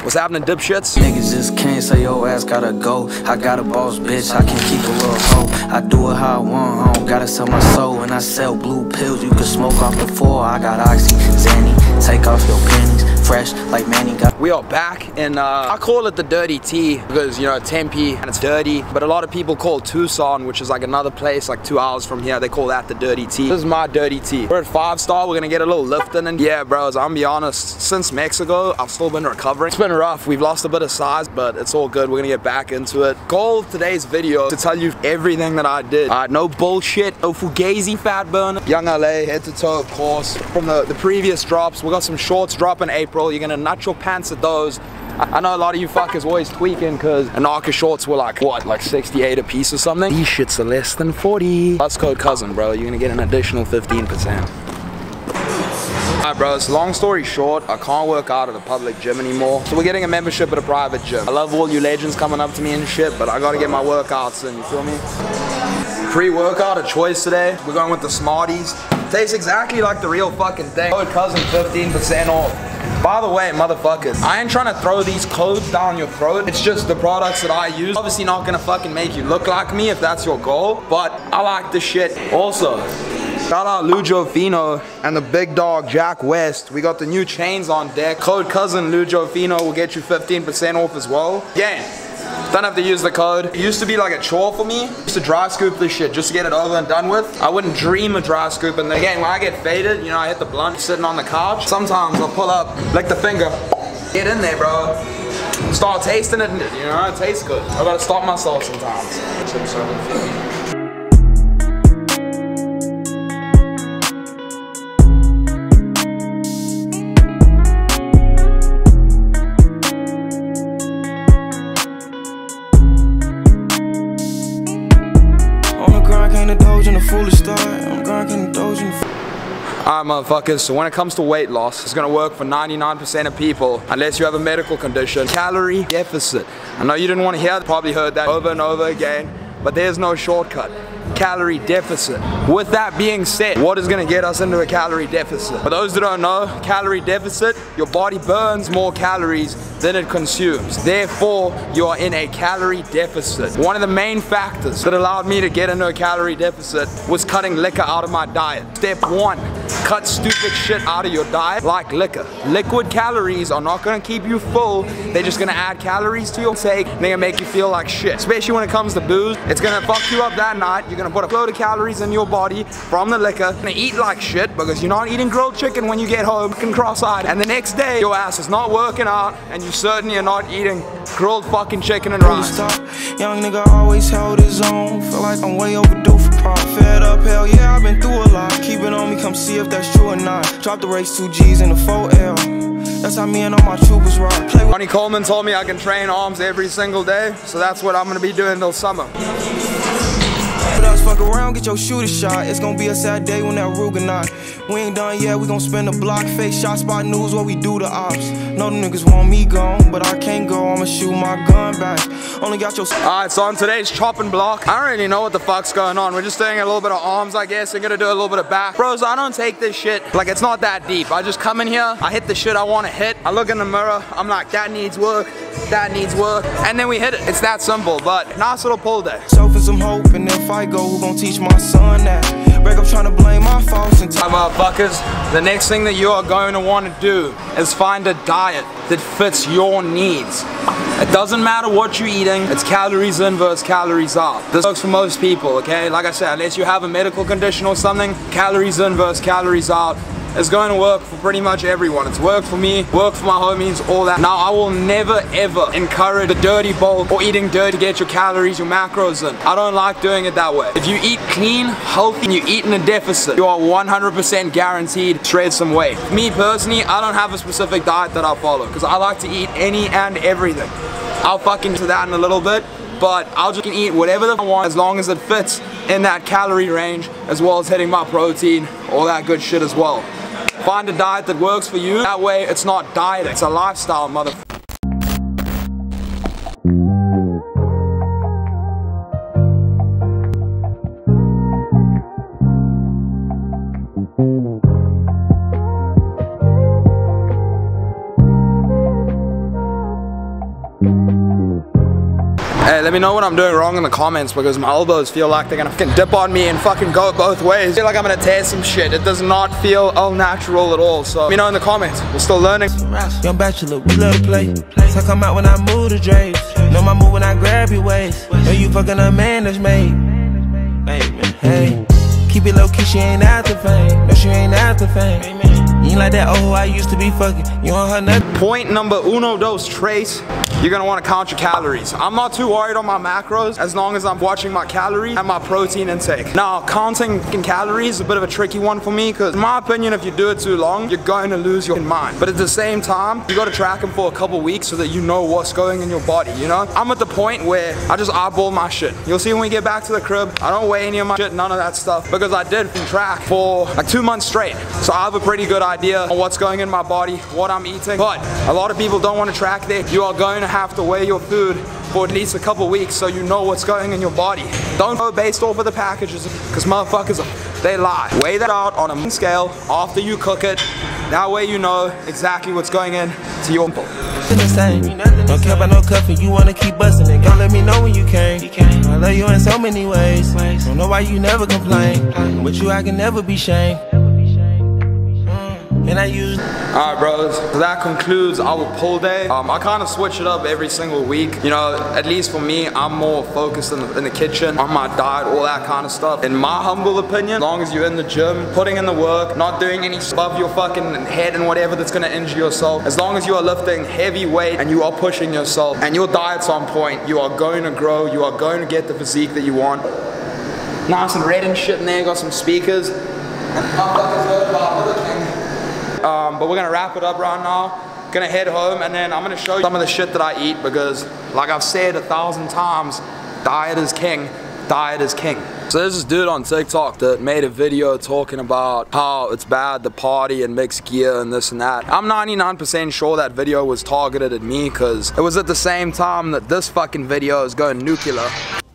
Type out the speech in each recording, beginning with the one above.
What's happening, dipshits? Niggas just can't say your ass gotta go. I got a boss bitch, I can keep a little hoe. I do it how I want, I don't gotta sell my soul. When I sell blue pills, you can smoke off the floor. I got Oxy, Zanny, take off your pennies. Fresh like Manny got. We are back in, I call it the Dirty T because, you know, Tempe and it's dirty. But a lot of people call Tucson, which is like another place like 2 hours from here, they call that the Dirty T. This is my Dirty T. We're at 5 Star, we're gonna get a little lifting. And yeah, bros, I'm gonna be honest, since Mexico, I've still been recovering. It's been rough, we've lost a bit of size, but it's all good. We're gonna get back into it. Goal of today's video to tell you everything that I did. No bullshit, no fugazi fat burn. Young LA, head to toe, of course. From the previous drops, we got some shorts drop in April. You're gonna nut your pants at those. I know a lot of you fuckers always tweaking because Anarcha shorts were like, what, like 68 a piece or something? These shits are less than 40. Plus code cousin, bro. You're gonna get an additional 15%. Alright, bros, long story short, I can't work out at a public gym anymore. So we're getting a membership at a private gym. I love all you legends coming up to me and shit, but I gotta get my workouts in, you feel me? Pre-workout of choice today. We're going with the Smarties. Tastes exactly like the real fucking thing. Code cousin 15% off. By the way, motherfuckers, I ain't trying to throw these codes down your throat. It's just the products that I use. Obviously not gonna fucking make you look like me if that's your goal, but I like this shit. Also, shout out Lujo Fino and the big dog Jack West. We got the new chains on deck. Code cousin Lujo Fino will get you 15% off as well. Yeah. Don't have to use the code. It used to be like a chore for me. I used to dry scoop this shit just to get it over and done with. I wouldn't dream of dry scooping. And again, when I get faded, you know, I hit the blunt sitting on the couch. Sometimes I'll pull up, lick the finger, get in there, bro. Start tasting it, you know, it tastes good. I gotta stop myself sometimes. Alright, motherfuckers, so when it comes to weight loss, it's gonna work for 99% of people unless you have a medical condition. Calorie deficit. I know you didn't want to hear that, probably heard that over and over again, but there's no shortcut. Calorie deficit. With that being said, what is gonna get us into a calorie deficit? For those that don't know, calorie deficit, your body burns more calories than it consumes. Therefore, you are in a calorie deficit. One of the main factors that allowed me to get into a calorie deficit was cutting liquor out of my diet. Step 1, cut stupid shit out of your diet like liquor. Liquid calories are not gonna keep you full, they're just gonna add calories to your take and they're gonna make you feel like shit. Especially when it comes to booze, it's gonna fuck you up that night. You're gonna put a load of calories in your body from the liquor. You're gonna eat like shit because you're not eating grilled chicken when you get home, fucking cross-eyed. And the next day, your ass is not working out and you certainly are not eating grilled fucking chicken and rice. Young nigga always held his own. Feel like I'm way overdue for pop. Fed up, hell yeah, I've been through a lot. Keep it on me, come see if that's true or not. Drop the race 2 G's in the 4L. That's how me and all my troopers rock. Ronnie Coleman told me I can train arms every single day, so that's what I'm gonna be doing till summer. Fuck around, get your shooter shot. It's gonna be a sad day when that Ruger not. We ain't done yet, we gon' spin the block. Face shot spot news, what we do to ops. Know them niggas want me gone, but I can't go. I'ma shoot my gun back. Only got your. Alright, so on today's chopping block, I don't really know what the fuck's going on. We're just doing a little bit of arms, I guess. We're gonna do a little bit of back. Bros, I don't take this shit like it's not that deep. I just come in here, I hit the shit I wanna hit. I look in the mirror, I'm like, that needs work, that needs work. And then we hit it. It's that simple, but nice little pull day. Self and some hope, and if I go, who gon' teach my son that? Break up trying to blame my faults and time. Motherfuckers, the next thing that you are going to want to do is find a diet that fits your needs. It doesn't matter what you're eating, it's calories in versus calories out. This works for most people, okay? Like I said, unless you have a medical condition or something, calories in versus calories out is going to work for pretty much everyone. It's worked for me, worked for my homies, all that. Now, I will never ever encourage the dirty bulk or eating dirty to get your calories, your macros in. I don't like doing it that way. If you eat clean, healthy, and you eat in a deficit, you are 100% guaranteed to shred some weight. Me personally, I don't have a specific diet that I follow because I like to eat any and everything. I'll fucking do that in a little bit, but I'll just eat whatever I want as long as it fits in that calorie range, as well as hitting my protein, all that good shit as well. Find a diet that works for you. That way it's not dieting, it's a lifestyle, motherfucker. Hey, let me know what I'm doing wrong in the comments because my elbows feel like they're gonna fucking dip on me and fucking go both ways. I feel like I'm gonna tear some shit. It does not feel all natural at all. So let me know in the comments. We're still learning. Young bachelor, we love to play. So I come out when I move the drapes. Know my move when I grab your waist. Know you fucking a man that's made. Hey, keep it low key, she ain't after fame. No, she ain't after fame. You ain't like that, oh, I used to be fucking. You on her nothing. Point number uno dos tres. You're gonna wanna count your calories. I'm not too worried on my macros as long as I'm watching my calories and my protein intake. Now, counting calories is a bit of a tricky one for me because in my opinion, if you do it too long, you're going to lose your mind. But at the same time, you gotta track them for a couple weeks so that you know what's going in your body, you know? I'm at the point where I just eyeball my shit. You'll see when we get back to the crib, I don't weigh any of my shit, none of that stuff, because I did track for like 2 months straight. So I have a pretty good idea on what's going in my body, what I'm eating. But a lot of people don't want to track that. You are going to have to weigh your food for at least a couple weeks so you know what's going in your body. Don't go based off of the packages because motherfuckers, they lie. Weigh that out on a scale after you cook it. That way you know exactly what's going in to your body. Don't care about no cuffing, you wanna keep busting it. Don't let me know when you came. I love you in so many ways. Don't know why you never complain. With you I can never be shamed. And I use. Alright bros, so that concludes our pull day. I kind of switch it up every single week. You know, at least for me, I'm more focused in the kitchen, on my diet, all that kind of stuff. In my humble opinion, as long as you're in the gym, putting in the work, not doing any above your fucking head and whatever that's gonna injure yourself, as long as you are lifting heavy weight and you are pushing yourself and your diet's on point, you are going to grow, you are going to get the physique that you want. Nice and red and shit in there, got some speakers. But we're gonna wrap it up right now. Gonna head home and then I'm gonna show you some of the shit that I eat because like I've said 1,000 times, diet is king, diet is king. So there's this dude on TikTok that made a video talking about how it's bad to party and mix gear and this and that. I'm 99% sure that video was targeted at me because it was at the same time that this fucking video is going nuclear.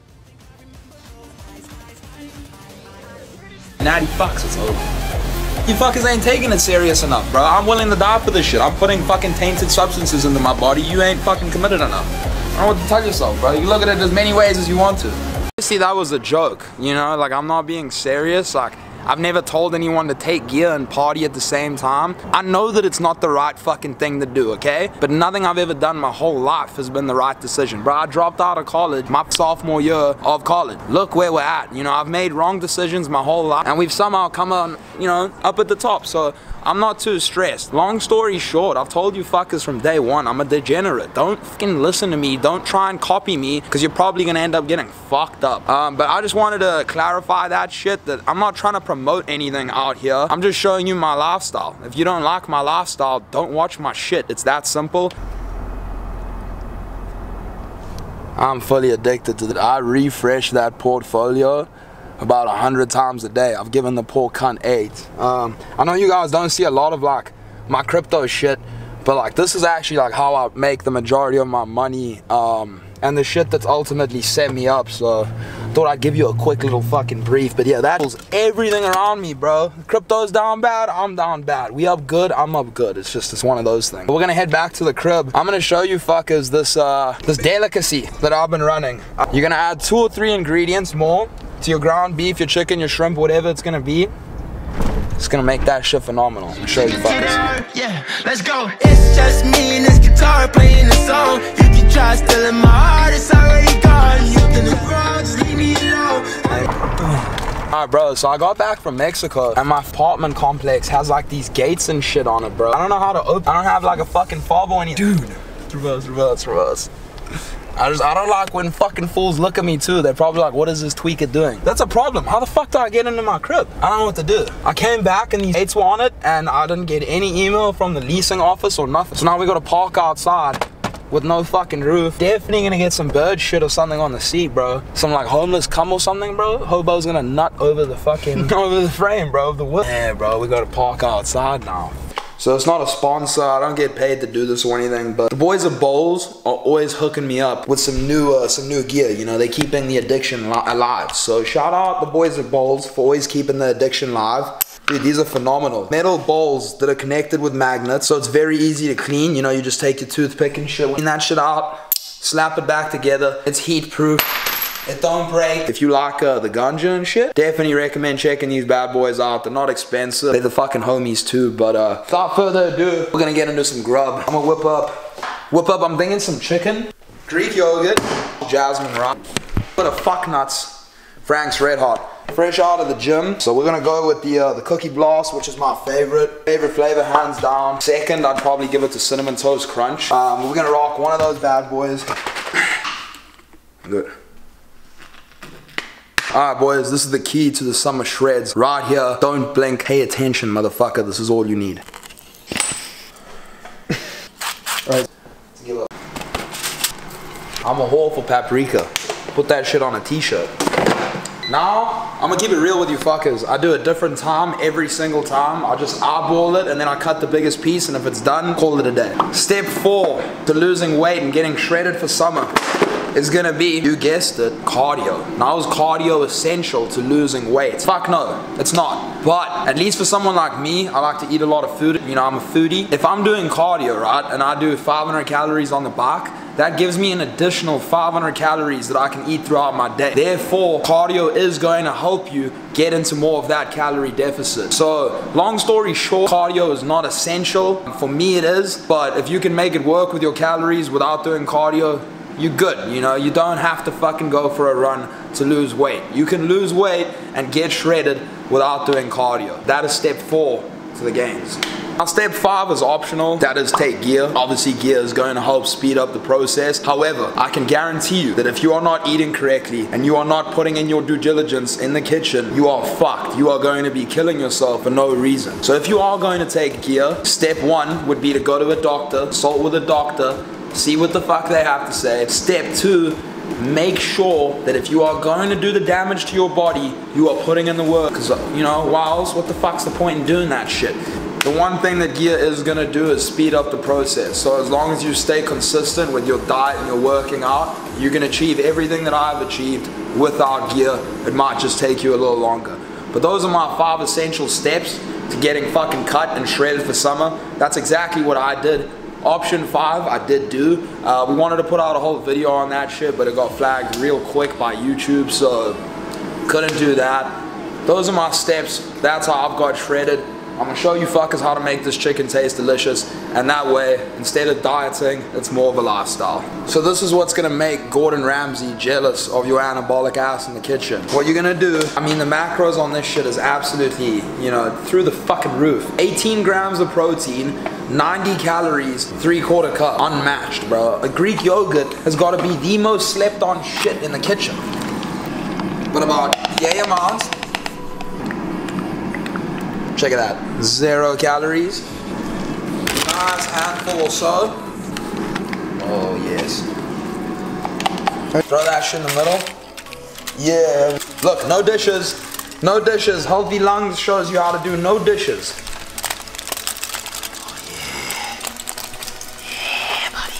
90 bucks, it's over. You fuckers ain't taking it serious enough, bro. I'm willing to die for this shit. I'm putting fucking tainted substances into my body. You ain't fucking committed enough. I don't know what to tell yourself, bro. You look at it as many ways as you want to. See, that was a joke, you know? Like, I'm not being serious. Like, I've never told anyone to take gear and party at the same time. I know that it's not the right fucking thing to do, okay? But nothing I've ever done my whole life has been the right decision. Bro, I dropped out of college my sophomore year of college. Look where we're at. You know, I've made wrong decisions my whole life and we've somehow come on, you know, up at the top. So I'm not too stressed. Long story short, I've told you fuckers from day one, I'm a degenerate. Don't fucking listen to me. Don't try and copy me because you're probably gonna end up getting fucked up. But I just wanted to clarify that shit, that I'm not trying to promote anything out here. I'm just showing you my lifestyle. If you don't like my lifestyle, don't watch my shit. It's that simple. I'm fully addicted to that. I refresh that portfolio about 100 times a day. I've given the poor cunt 8. I know you guys don't see a lot of like my crypto shit, but like this is actually like how I make the majority of my money and the shit that's ultimately set me up. So thought I'd give you a quick little fucking brief. But yeah, that was everything around me, bro. Crypto's down bad, I'm down bad. We up good, I'm up good. It's one of those things. But we're gonna head back to the crib. I'm gonna show you fuckers this delicacy that I've been running. You're gonna add 2 or 3 ingredients more to your ground beef, your chicken, your shrimp, whatever it's gonna be. It's gonna make that shit phenomenal. I'll show you fuckers. Yeah, let's go. It's just me and this guitar playing the song. You can try stealing my heart, it's already gone. You can wrong, just leave me alone. Alright bro, so I got back from Mexico and my apartment complex has like these gates and shit on it, bro. I don't know how to open. I don't have like a fucking fob or anything. Dude, reverse. I don't like when fucking fools look at me too. They're probably like, what is this tweaker doing? That's a problem. How the fuck do I get into my crib? I don't know what to do. I came back and these gates were on it and I didn't get any email from the leasing office or nothing. So now we gotta park outside with no fucking roof. Definitely gonna get some bird shit or something on the seat, bro. Some like homeless cum or something, bro. Hobo's gonna nut over the fucking, over the frame, bro, of the wood. Yeah, bro, we gotta park outside now. So it's not a sponsor, I don't get paid to do this or anything, but the boys at Bowls are always hooking me up with some new gear, you know, they're keeping the addiction alive. So shout out the boys at Bowls for always keeping the addiction alive. Dude, these are phenomenal. Metal bowls that are connected with magnets, so it's very easy to clean. You know, you just take your toothpick and shit, clean that shit out. slap it back together. It's heat proof. It don't break. If you like the ganja and shit, definitely recommend checking these bad boys out. They're not expensive. They're the fucking homies too. But without further ado, we're gonna get into some grub. I'm gonna whip up, I'm thinking some chicken, Greek yogurt, jasmine rum, bit of fuck nuts, Frank's Red Hot. Fresh out of the gym, so we're gonna go with the Cookie Blast, which is my favorite flavor, hands down. Second, I'd probably give it to Cinnamon Toast Crunch. We're gonna rock one of those bad boys. Good. Alright boys, this is the key to the summer shreds. Right here, don't blink, pay attention motherfucker, this is all you need. Alright, I'm a whore for paprika. Put that shit on a t-shirt. Now, I'm gonna keep it real with you fuckers. I do a different time every single time. I just eyeball it and then I cut the biggest piece, and if it's done, call it a day. Step 4 to losing weight and getting shredded for summer is gonna be, you guessed it, cardio. Now, is cardio essential to losing weight? Fuck no, it's not. But at least for someone like me, I like to eat a lot of food. You know, I'm a foodie. If I'm doing cardio, right, and I do 500 calories on the bike, that gives me an additional 500 calories that I can eat throughout my day. Therefore, cardio is going to help you get into more of that calorie deficit. So, long story short, cardio is not essential. For me it is, but if you can make it work with your calories without doing cardio, you're good. You know, you don't have to fucking go for a run to lose weight. You can lose weight and get shredded without doing cardio. That is step 4 to the gains. Now step 5 is optional, that is take gear. Obviously gear is going to help speed up the process. However, I can guarantee you that if you are not eating correctly and you are not putting in your due diligence in the kitchen, you are fucked. You are going to be killing yourself for no reason. So if you are going to take gear, step 1 would be to go to a doctor, consult with a doctor, see what the fuck they have to say. Step 2, make sure that if you are going to do the damage to your body, you are putting in the work. Because, you know, why else? What the fuck's the point in doing that shit? The one thing that gear is going to do is speed up the process. So as long as you stay consistent with your diet and your working out, you can achieve everything that I've achieved without gear. It might just take you a little longer. But those are my 5 essential steps to getting fucking cut and shredded for summer. That's exactly what I did. Option 5 I did do. We wanted to put out a whole video on that shit, but it got flagged real quick by YouTube, so couldn't do that. Those are my steps. That's how I've got shredded. I'm gonna show you fuckers how to make this chicken taste delicious, and that way, instead of dieting, it's more of a lifestyle. So this is what's gonna make Gordon Ramsay jealous of your anabolic ass in the kitchen. What you're gonna do, I mean the macros on this shit is absolutely, you know, through the fucking roof. 18 grams of protein, 90 calories, 3/4 cup, unmatched, bro. A Greek yogurt has gotta be the most slept on shit in the kitchen. What about yay amounts? Check it out, 0 calories. Nice handful or so. Oh yes. Throw that shit in the middle. Yeah. Look, no dishes. No dishes. Healthy Lungs shows you how to do no dishes. Oh yeah. Yeah, buddy.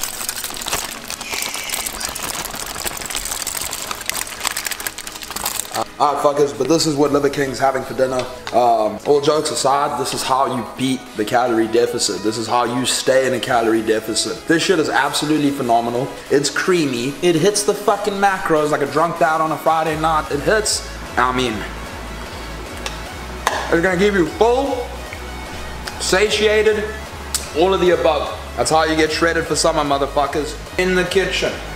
Alright fuckers, but this is what Liver King's having for dinner. All jokes aside, this is how you beat the calorie deficit. This is how you stay in a calorie deficit. This shit is absolutely phenomenal. It's creamy. It hits the fucking macros like a drunk dad on a Friday night. It hits, I mean, it's gonna give you full, satiated, all of the above. That's how you get shredded for summer, motherfuckers. In the kitchen.